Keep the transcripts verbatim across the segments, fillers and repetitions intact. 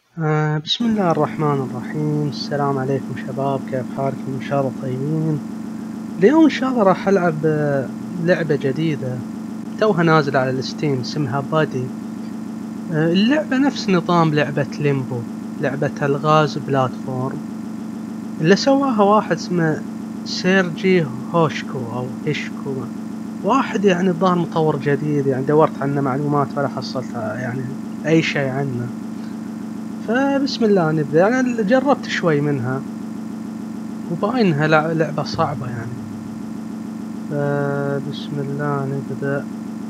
آه بسم الله الرحمن الرحيم. السلام عليكم شباب، كيف حالكم؟ إن شاء الله طيبين. اليوم إن شاء الله راح ألعب آه، لعبة جديدة توها نازلة على الستيم، اسمها بادي. آه اللعبة نفس نظام لعبة ليمبو، لعبة ألغاز بلاتفورم. اللي سواها واحد اسمه سيرجي هوشكو أو هيشكو، واحد يعني الظاهر مطور جديد، يعني دورت عنه معلومات ولا حصلت يعني أي شيء عنه. فبسم الله نبدأ. أنا جربت شوي منها وباينها لع- لعبة صعبة يعني. فبسم الله نبدأ.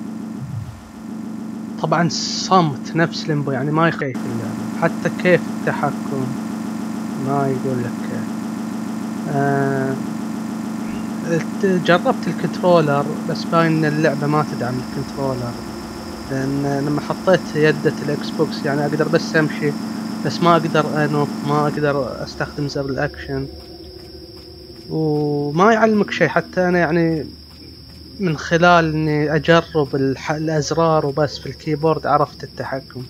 طبعا صمت نفس ليمبو، يعني ما يخيف اللعبة، حتى كيف التحكم ما يقول لك كيف. آه الت- جربت الكنترولر بس باين ان اللعبة ما تدعم الكنترولر، لان لما حطيت يدة الاكس بوكس يعني اقدر بس امشي، بس ما اقدر انط، ما اقدر استخدم زر الاكشن، وما يعلمك شيء. حتى انا يعني من خلال اني اجرب الح... الازرار وبس في الكيبورد عرفت التحكم.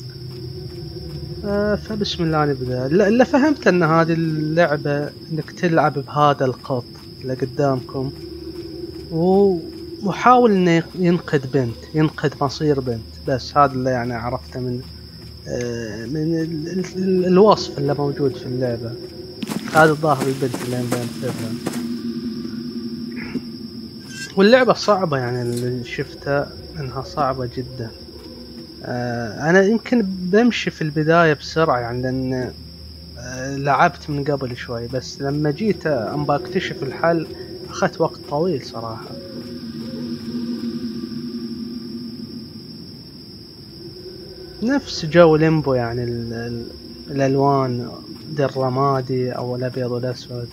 آه فبسم الله نبدأ. لا- اللي فهمت ان هذه اللعبة انك تلعب بهذا القط اللي قدامكم، و... وحاول انه ينقذ بنت، ينقذ مصير بنت. بس هذا اللي يعني عرفته من آه من ال... ال... الوصف اللي موجود في اللعبة. هذا الظاهر البنت اللي بنقذها. واللعبة صعبة، يعني اللي شفتها انها صعبة جدا. آه، انا يمكن بمشي في البداية بسرعة يعني، لان آه، لعبت من قبل شوي، بس لما جيت ام بكتشف الحل اخذت وقت طويل صراحة. نفس جو ليمبو يعني ال ال الالوان دي الرمادي او الابيض والاسود.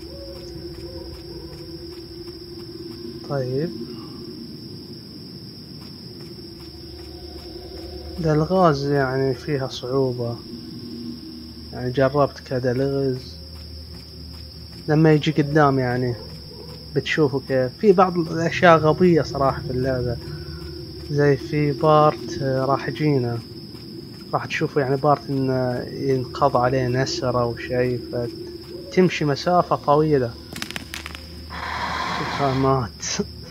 طيب ده الغاز يعني فيها صعوبة، يعني جربت كذا لغز لما يجي قدام يعني بتشوفوا كيف في بعض الاشياء غبية صراحة في اللعبة. زي في بارت آه، راح يجينا، راح تشوفوا يعني بارت انه ينقض عليه نسر او شيء، فتمشي مسافة طويلة. شوفها مات.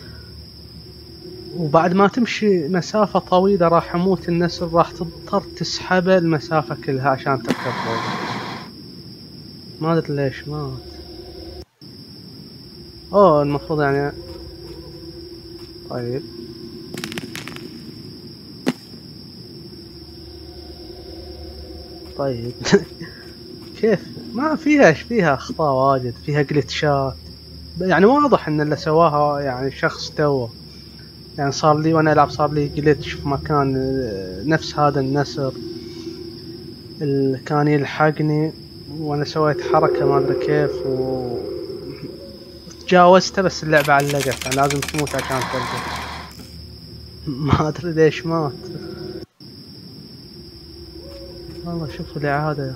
وبعد ما تمشي مسافة طويلة راح يموت النسر، راح تضطر تسحبه المسافة كلها عشان تركب فوقه. ما ادري ليش مات. اوه المفروض يعني. طيب طيب. كيف ما فيها ايش فيها اخطاء واجد، فيها جلتشات، يعني واضح ان اللي سواها يعني شخص توه. يعني صار لي وانا العب صار لي جلتش في مكان آه، نفس هذا النسر اللي كان يلحقني، وانا سويت حركة ما ادري كيف و تجاوزته، بس اللعبة علقت يعني لازم تموت عشان ترجع. ما ادري ليش مات. والله شوفوا الاعادة.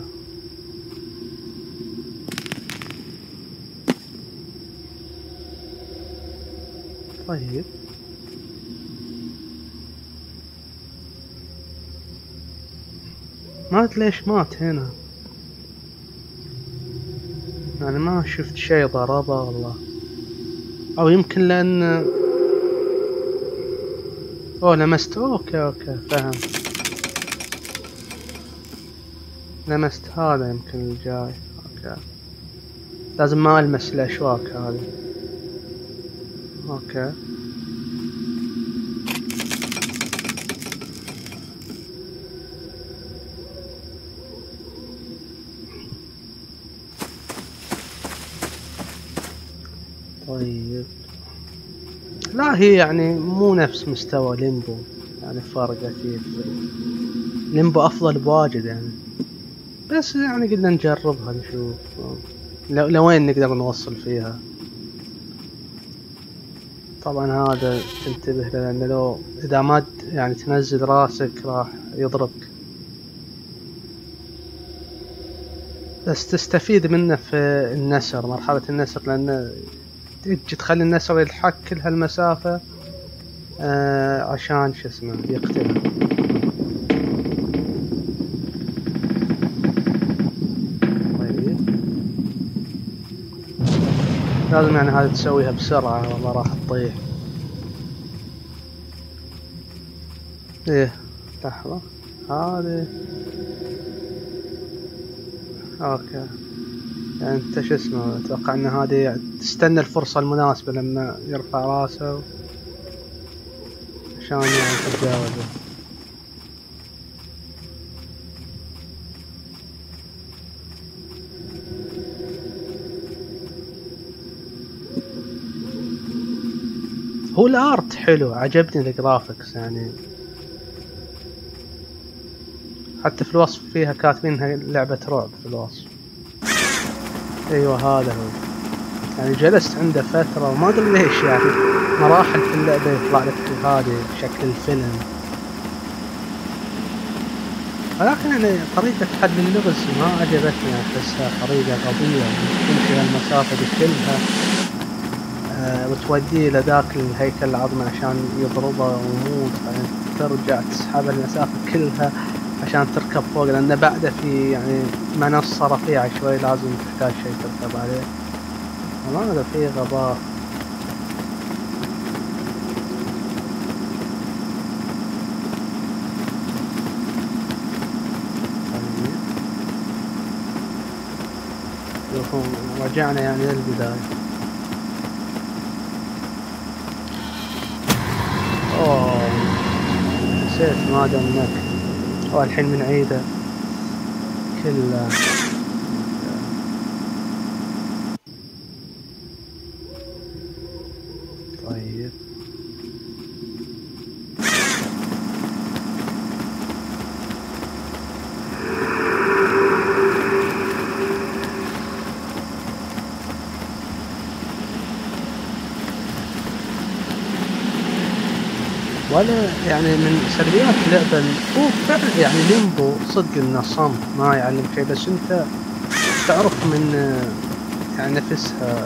طيب ما ادري ليش مات هنا، يعني ما شفت شيء ضربه والله، او يمكن لان اوه لمست. اوكي اوكي فهمت، لمست هذا يمكن الجاي. اوكي لازم ما المس الاشواك هذه. اوكي طيب. لا هي يعني مو نفس مستوى ليمبو، يعني فرق اكيد. ليمبو افضل بواجد يعني، بس يعني قلنا نجربها نشوف لو لوين نقدر نوصل فيها. طبعا هذا تنتبه له، لأنه لو إذا ما يعني تنزل راسك راح يضربك، بس تستفيد منه في النسر، مرحلة النسر، لأنه تجي تخلي النسر يلحق كل هالمسافة آه عشان شو اسمه يقتله. لازم يعني هذه تسويها بسرعة والله راح تطيح. ايه لحظة هذه اوكي. يعني انت شو اسمه اتوقع ان هذه تستنى الفرصة المناسبة لما يرفع راسه عشان يعني تتجاوزه. هو الارت حلو عجبني الجرافيكس يعني، حتى في الوصف فيها كاتبينها لعبة رعب في الوصف. ايوه هذا هو. يعني جلست عنده فترة وما ادري ليش يعني مراحل في اللعبة يطلع لك هذه شكل الفيلم، ولكن يعني طريقة حل اللغز ما عجبتني، احسها طريقة غبية يعني تمشي هالمسافة دي كلها أه وتوديه لذاك الهيكل العظمي عشان يضربه ويموت، بعدين ترجع تسحب المسافة كلها عشان تركب فوق، لأن بعده في يعني منصة رفيعة شوي لازم تحتاج شيء تركب عليه، ما هذا فيه غباء. طيب رجعنا يعني للبداية. اوه نسيت ما دمك، والحين من عيده كله. طيب ولا يعني من سلبيات اللعبة هو فعلا يعني ليمبو صدق انه صمت ما يعلم شيء، بس انت تعرف من يعني نفسها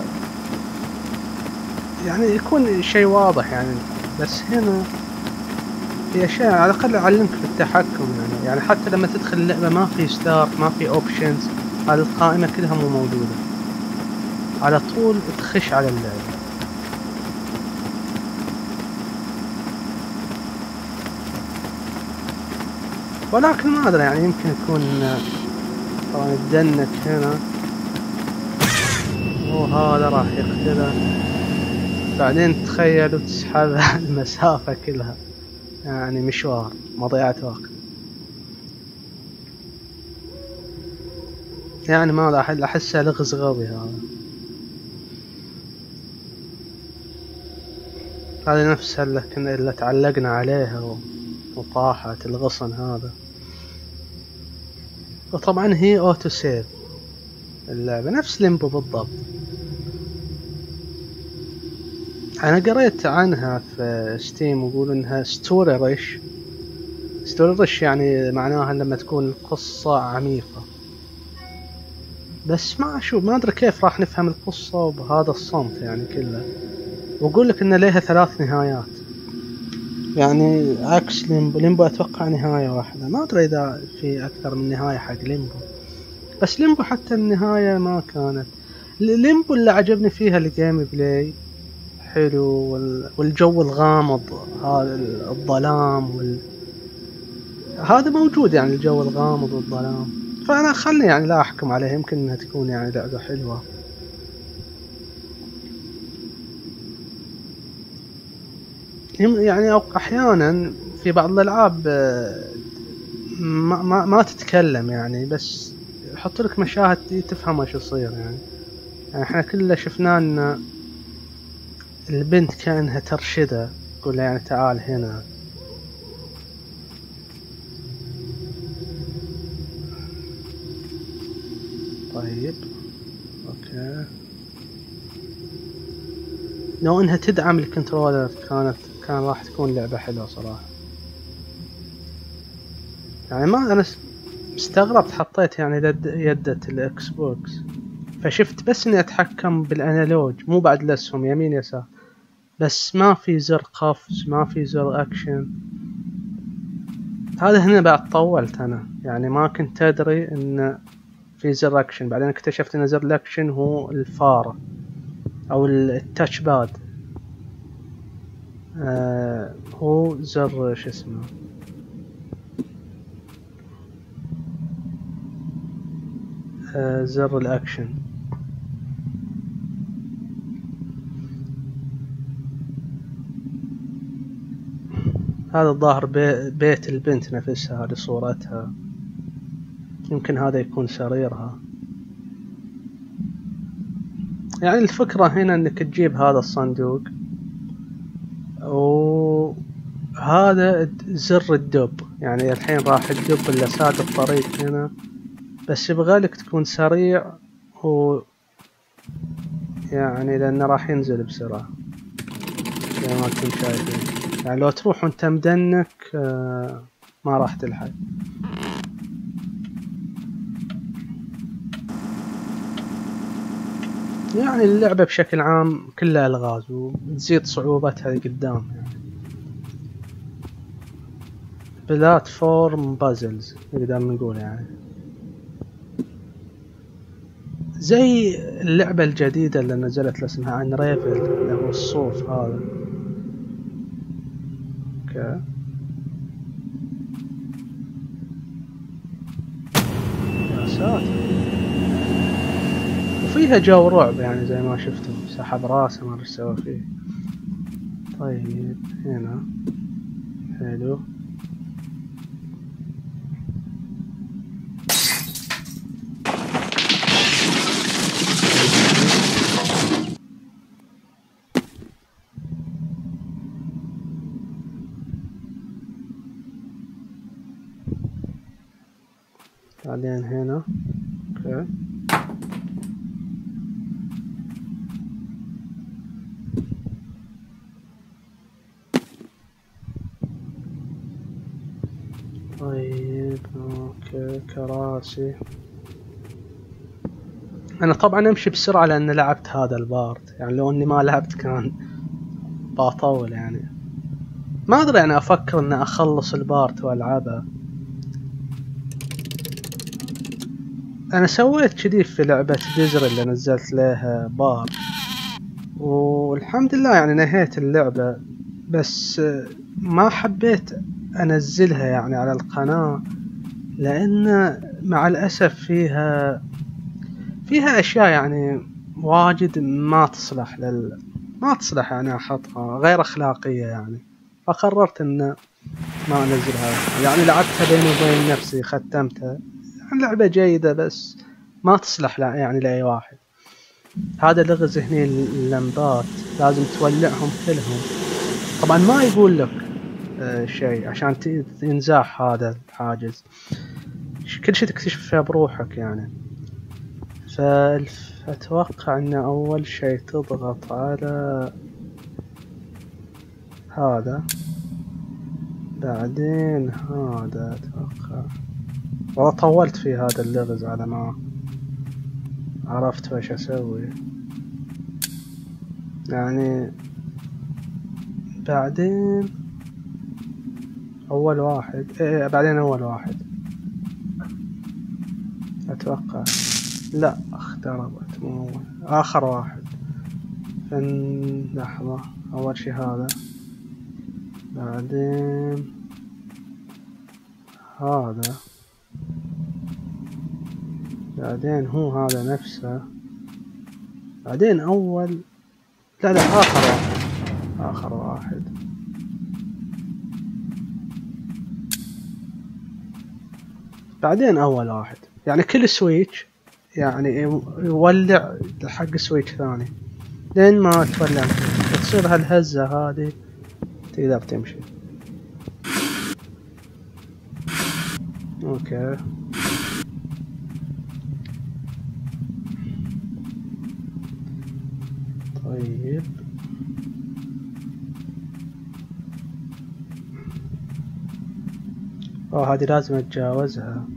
يعني يكون شيء واضح يعني، بس هنا في اشياء على الاقل اعلمك في التحكم يعني، يعني حتى لما تدخل اللعبة ما في ستارت ما في اوبشنز، هذه القائمة كلها مو موجودة، على طول تخش على اللعبة. ولكن ما ادري يعني يمكن يكون طبعا الدنك هنا وهذا راح يقتله، بعدين تخيلوا تسحبها المسافة كلها، يعني مشوار مضيعة وقت يعني، ما راح احسه لغز غبي هذا. هذه نفسها اللي كنا اللي تعلقنا عليها وطاحت الغصن هذا. وطبعا هي اوتو سيف اللعبة نفس ليمبو بالضبط. انا قريت عنها في ستيم ويقول انها ستوري ريش. ستوري ريش يعني معناها لما تكون القصة عميقة، بس ما اشوف ما ادري كيف راح نفهم القصة بهذا الصمت يعني كله. واقول لك ان لها ثلاث نهايات يعني عكس ليمبو. ليمبو اتوقع نهاية واحدة، ما ادري اذا في اكثر من نهاية حق ليمبو، بس ليمبو حتى النهاية ما كانت. ليمبو اللي عجبني فيها الجيم بلاي حلو والجو الغامض هذا الظلام وال... هذا موجود يعني الجو الغامض والظلام، فانا خلني يعني لا احكم عليها، يمكن انها تكون يعني لعبة حلوة. يعني احيانا في بعض الالعاب ما, ما, ما تتكلم يعني، بس يحط لك مشاهد تفهم ايش يصير يعني. يعني احنا كلنا شفنا ان البنت كانها ترشده تقول يعني تعال هنا. طيب اوكي لو انها تدعم الكنترولر كانت كان راح تكون لعبة حلوة صراحة يعني. ما انا استغربت حطيت يعني يدة الاكس بوكس فشفت بس اني اتحكم بالانالوج مو بعد الاسهم يمين يسار، بس ما في زر قفز ما في زر اكشن. هذا هنا بعد طولت انا يعني ما كنت ادري ان في زر اكشن، بعدين اكتشفت ان زر الاكشن هو الفارة او التاتش باد. آه هو زر شو اسمه، آه زر الاكشن. هذا الظاهر بي بيت البنت نفسها، هذه صورتها، يمكن هذا يكون سريرها. يعني الفكرة هنا انك تجيب هذا الصندوق، وهذا زر الدب، يعني الحين راح الدب اللي ساد الطريق هنا، بس يبغالك تكون سريع، و يعني لانه راح ينزل بسرعة زي ما انتم شايفين. يعني لو تروح وانت مدنك آه ما راح تلحق. يعني اللعبة بشكل عام كلها الغاز، وتزيد صعوبتها قدام. يعني بلاتفورم بازلز نقدر نقول، يعني زي اللعبة الجديدة اللي نزلت اللي اسمها انريفل، اللي هو الصوف هذا. اوكي، يا ساتر، وفيها جو رعب يعني زي ما شفتوا، سحب راسه ما ايش سوى فيه. طيب هنا حلو. بعدين هنا اوكي، طيب اوكي كراسي. انا طبعا امشي بسرعة لان لعبت هذا البارت، يعني لو اني ما لعبت كان بطول. يعني ما ادري، انا افكر ان اخلص البارت والعبها. انا سويت كذي في لعبة ديزر اللي نزلت لها بار، والحمد لله يعني نهيت اللعبة، بس ما حبيت انزلها يعني على القناة، لان مع الاسف فيها فيها اشياء يعني واجد ما تصلح لل ما تصلح يعني احطها، غير اخلاقية يعني. فقررت ان ما انزلها. يعني لعبتها بيني وبين نفسي، ختمتها. يعني لعبة جيدة بس ما تصلح يعني لأي واحد. هذا لغز هني اللمبات لازم تولعهم كلهم. طبعا ما يقول لك آه شيء عشان تنزاح هذا الحاجز، كل شيء تكتشفه بروحك يعني. فأتوقع أن أول شيء تضغط على هذا، بعدين هذا. أتوقع والله طولت في هذا اللغز على ما عرفت وش أسوي. يعني بعدين أول واحد إيه بعدين أول واحد أتوقع. لا اختربت، مو أول، آخر واحد. فن لحظة، أول شي هذا، بعدين هذا، بعدين هو هذا نفسه، بعدين أول لا لا آخر واحد، آخر واحد، بعدين أول واحد. يعني كل سويتش يعني يولع حق سويتش ثاني لين ما تولع، تصير هالهزة هذه تقدر تمشي. اوكي طيب اوه هذه لازم اتجاوزها،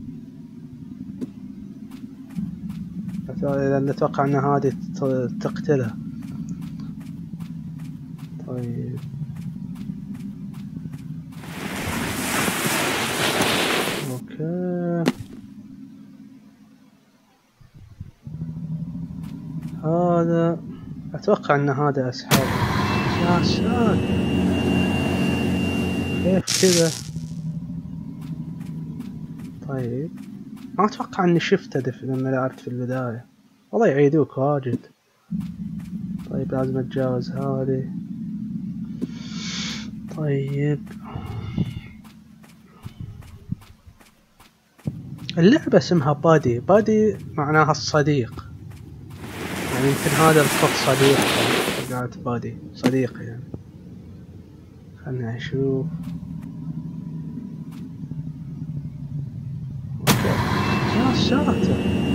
لان اتوقع ان هذه تقتلها. طيب اوكي هذا اتوقع ان هذا اسحب. يا ساتر كيف كذا؟ طيب ما اتوقع اني شفته دف لما لعبت في البداية. والله يعيدوك واجد. طيب لازم اتجاوز هذه. طيب اللعبة اسمها بادي. بادي معناها الصديق، يعني يمكن هذا الخط صديق. قالت بادي صديق يعني. خلنا اشوف. يا ساتر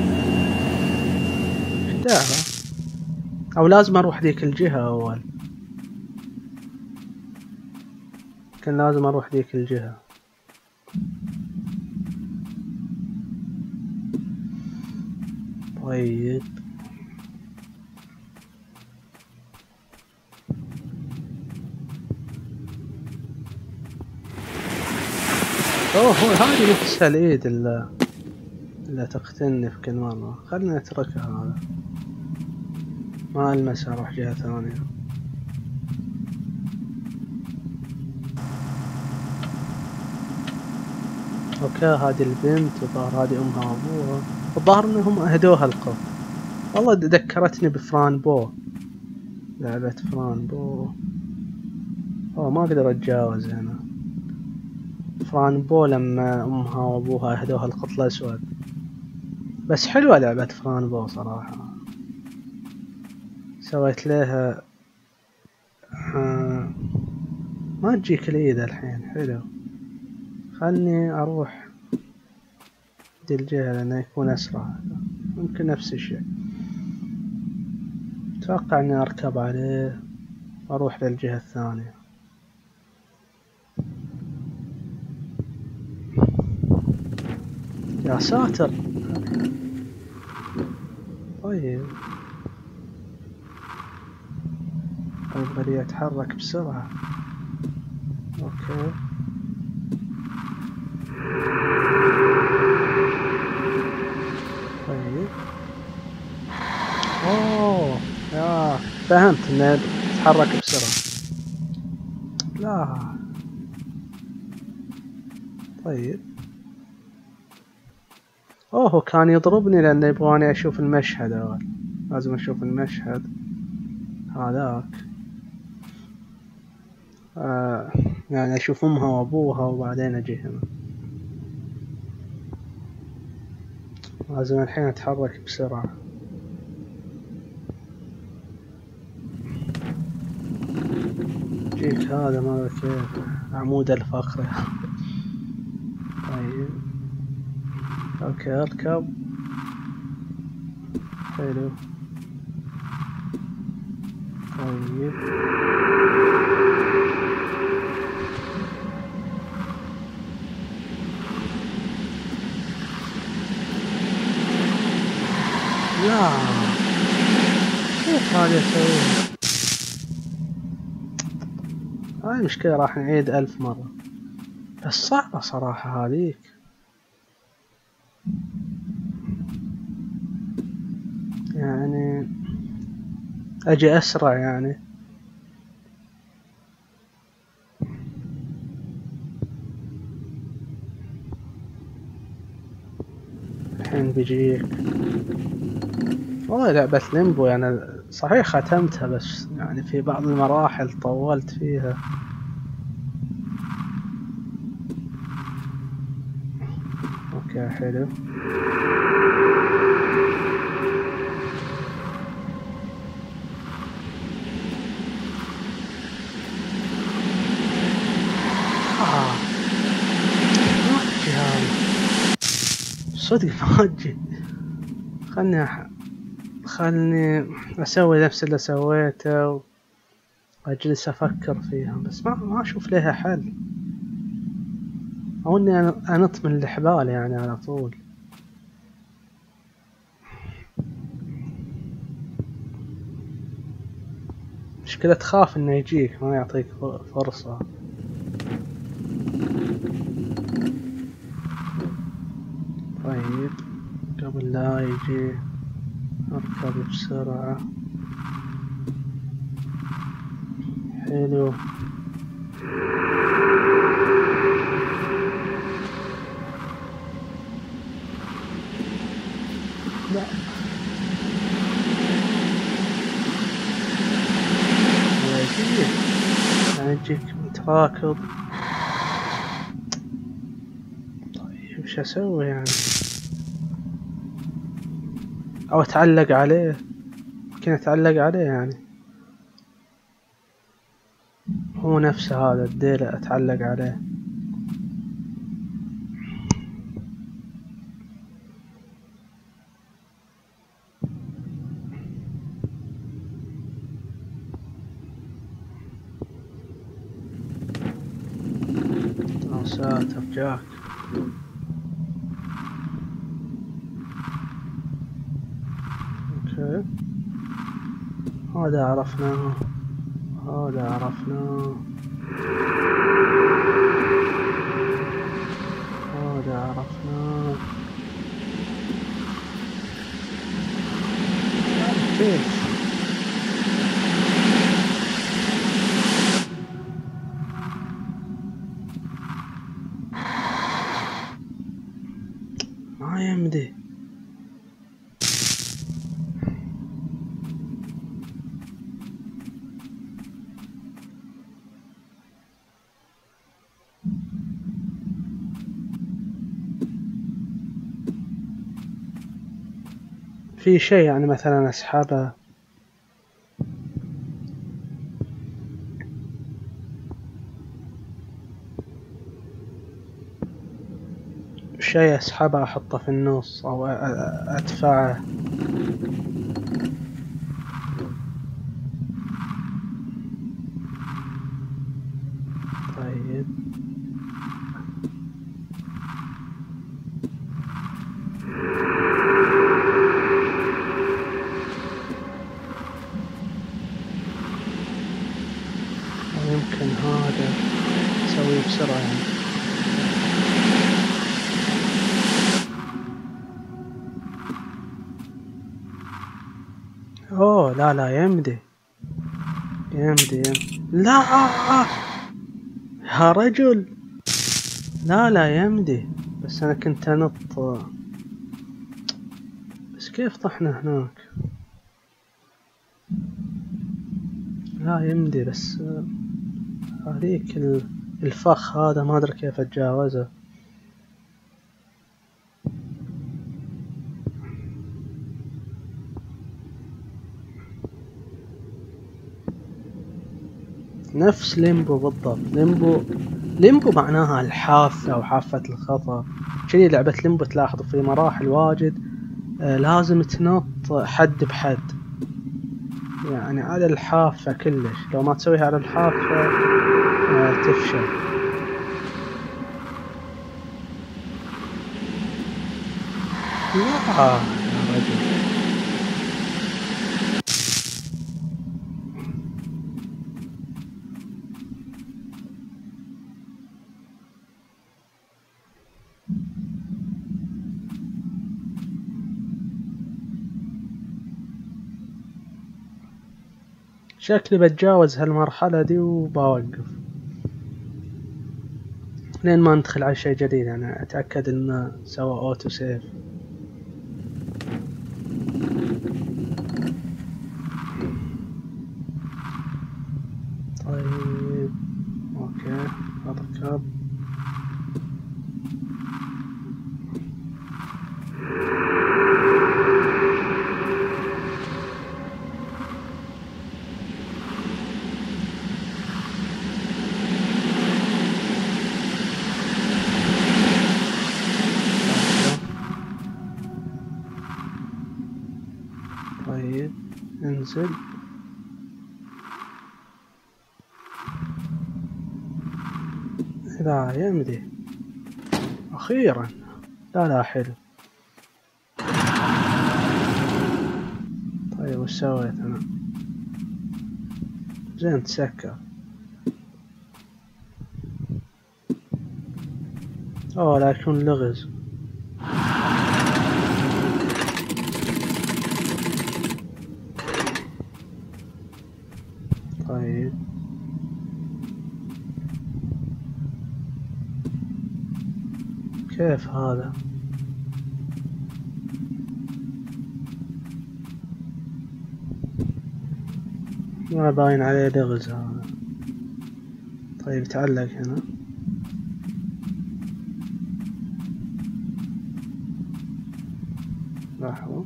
ايش دعوة؟ او لازم اروح ذيك الجهة اول. كان لازم اروح ذيك الجهة. طيب اوه هو هذه نفسها الايد اللي, اللي تقتلني في كل مرة. خلني اتركها هذا. ما المسها اروح جهة ثانية. اوكي هذه البنت وظهر هذه امها وابوها. الظاهر انهم اهدوها القط. والله ذكرتني بفران بو. لعبة فران بو. اوه ما اقدر اتجاوز هنا. فران بو لما امها وابوها اهدوها القط الاسود. بس حلوة لعبة فران بو صراحة. سويت لها آه ما تجيك الايد الحين. حلو. خلني اروح دي الجهة لانه يكون اسرع. ممكن نفس الشيء. اتوقع اني اركب عليه واروح للجهة الثانية. يا ساتر. طيب يبغى لي اتحرك بسرعة. اوكي طيب. اوه يا فهمت انه تتحرك بسرعة. لا طيب. اوه كان يضربني لانه يبغاني اشوف المشهد اول. لازم اشوف المشهد هذاك. آه يعني اشوف امها وابوها وبعدين اجي هنا. لازم الحين اتحرك بسرعة. جيك هذا ما كيف عمود الفقر. طيب اوكي اركب. حلو. طيب لا كيف هذا يسوي؟ هاي المشكلة راح نعيد ألف مرة. بس صعبة صراحة هذيك. يعني أجي أسرع يعني. الحين بيجيك. والله لعبة ليمبو يعني صحيح ختمتها بس يعني في بعض المراحل طولت فيها. اوكي حلو. آه. ما تجي هاي صدق ما تجي. خلني أح... خلني اسوي نفس اللي سويته واجلس افكر فيها بس ما ما اشوف لها حل. او اني انط من الحبال يعني على طول. مشكلة تخاف انه يجيك ما يعطيك فرصة. طيب قبل لا يجي اركب بسرعة. حلو. لا يجيك يعني تجيك متراكض. طيب وش اسوي يعني؟ او اتعلق عليه، ممكن اتعلق عليه يعني، هو نفسه هذا الديل اتعلق عليه. يا ساتر جاك. اوكي هذا عرفناه، هذا عرفناه، هذا عرفناه. كيف ما يمدي. في شيء يعني مثلا اسحبه؟ شيء اسحبه احطه في النص او ادفعه؟ طيب يمكن هذا اسويه بسرعة يعني. اوه لا لا يمدي يمدي يمدي. لا يا رجل لا لا يمدي، بس انا كنت انط. بس كيف طحنا هناك؟ لا يمدي بس هذيك الفخ هذا ما ادري كيف اتجاوزه. نفس ليمبو بالضبط. ليمبو ليمبو معناها الحافة أو حافة الخطر. شي لعبة ليمبو تلاحظوا في مراحل واجد آه لازم تنط حد بحد يعني على الحافة كلش، لو ما تسويها على الحافة آه تفشل. لا يا رجل شكلي بتجاوز هالمرحلة دي وبوقف لين ما ندخل على شيء جديد يعني اتأكد انه سوى اوتو سيف. طيب اوكي اركب. طيب انزل. لا يمدي اخيرا. لا لا حلو. طيب وش سويت انا؟ زين تسكر. اوه لا يكون لغز. طيب كيف هذا؟ ما باين عليه لغز هذا. طيب تعلق هنا. لحظة.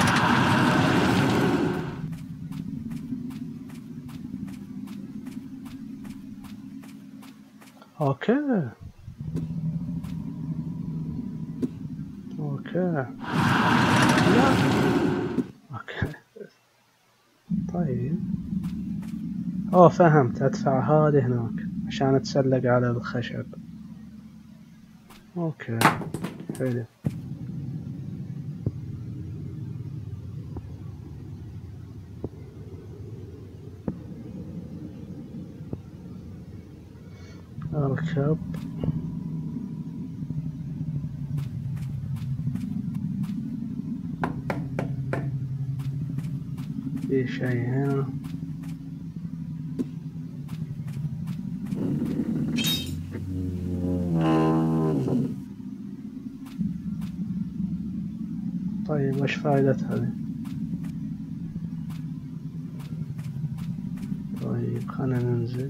اوكي اوكي لا اوكي طيب. اوه فهمت، ادفع هذه هناك عشان اتسلق على الخشب. اوكي حلو. اركب. في شيء هنا. طيب وش فائدة هذه؟ طيب خلنا ننزل.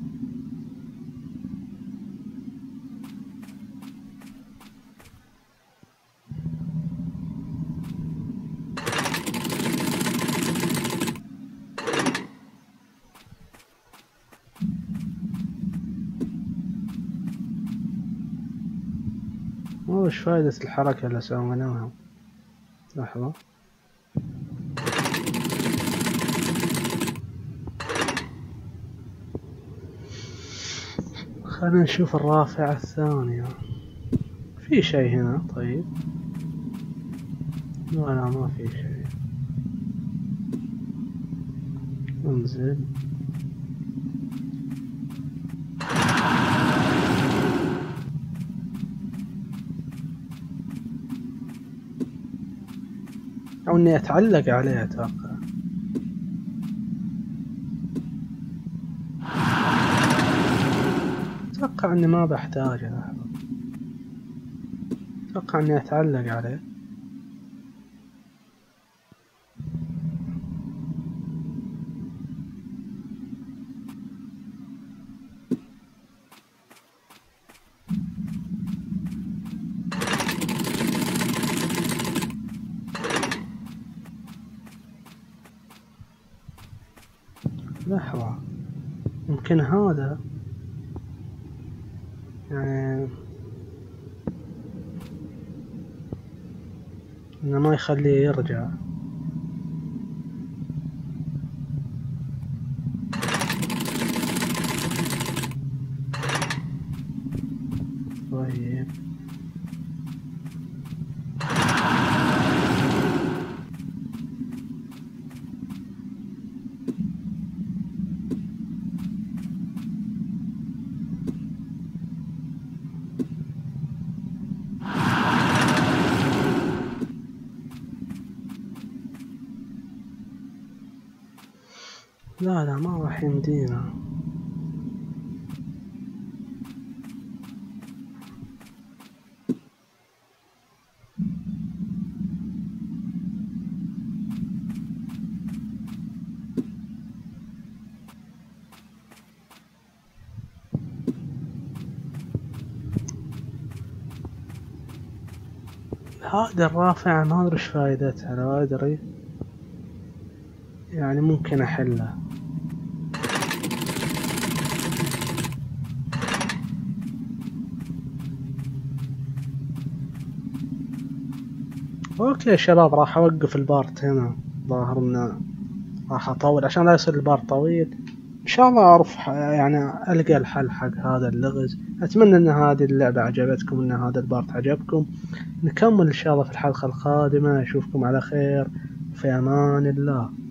وش فائدة الحركة اللي سويناها؟ لحظة. خلينا نشوف الرافعة الثانية. في شيء هنا؟ طيب لا لا ما في شيء. انزل. او اني اتعلق عليه اتوقع. اتوقع اني ما بحتاجه. لحظة. اتوقع اني اتعلق عليه. لحظة، يمكن هذا يعني انه ما يخليه يرجع. طيب لا لا ما راح يمدينا. هذا الرافعة ما ادري ايش فايدتها. لو ادري يعني ممكن احله. اوكي شباب راح اوقف البارت هنا. ظاهر انه راح اطول عشان لا يصير البارت طويل. ان شاء الله اعرف يعني القى الحل حق هذا اللغز. اتمنى ان هذه اللعبة عجبتكم، ان هذا البارت عجبكم. نكمل ان شاء الله في الحلقة القادمة. اشوفكم على خير، في امان الله.